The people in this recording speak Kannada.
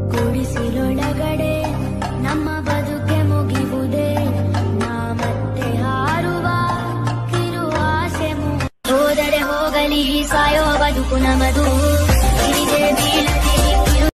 ಗುಡಿಸಿಲೊಳಗಡೆ ನಮ್ಮ ಬದುಕೆ ಮುಗಿವುದೇ ನಾ ಮತ್ತೆ ಹಾರುವ ಕಿರುವ ಆಸೆ ಹೋದರೆ ಹೋಗಲಿ ಸಾಯೋ ಬದುಕು ನಮದು ಹೀಗೆ ಬೀಳಲಿ